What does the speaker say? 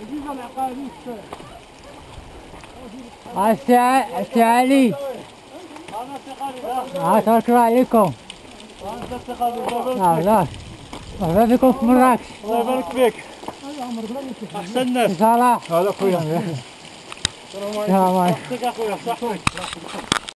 السي علي. شكرا عليكم. لا مرحبا بكم في مراكش. الله يبارك فيك. احسن الناس. صلاح. هذا خويا. السلام عليكم. صحتك اخويا صحتك.